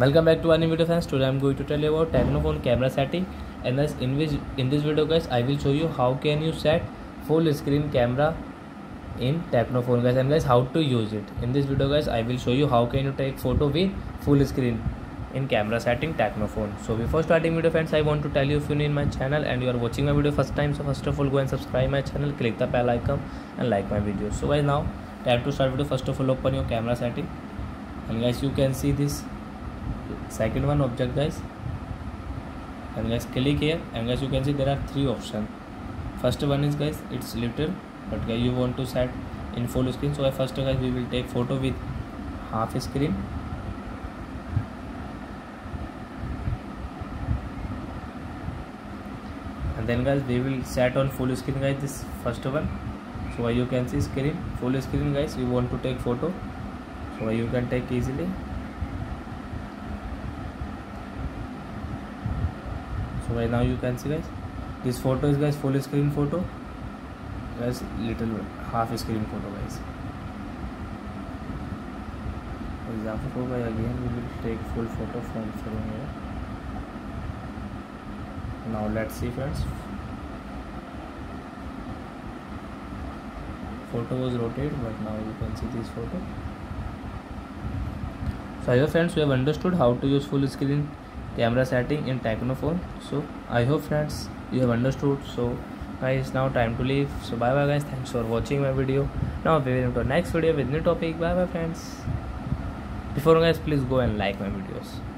Welcome back to our new video, friends. Today I'm going to tell you about Technophone camera setting, and guys, in this video guys I will show you how can you set full screen camera in Technophone guys, and guys how to use it. In this video guys I will show you how can you take photo with full screen in camera setting Technophone. So before starting video, friends, I want to tell you, if you're new in my channel and you are watching my video first time, so first of all go and subscribe my channel, click the bell icon and like my video. So guys, now time to start video. First of all open your camera setting, and guys you can see this second one object guys, and guys click here, and guys you can see there are three options. First one is guys it's little, but guys you want to set in full screen. So first guys we will take photo with half screen, and then guys we will set on full screen guys this first one. So you can see screen full screen guys, we want to take photo, so you can take easily. So right now you can see guys this photo is guys full screen photo, guys little half screen photo guys. For example guys, again we will take full photo from here. Now let's see friends, photo was rotated, but now you can see this photo. So I hope friends we have understood how to use full screen camera setting in Technophone. So I hope friends you have understood. So guys, now time to leave. So bye bye guys, thanks for watching my video. Now we will into next video with new topic. Bye bye friends. Before guys, please go and like my videos.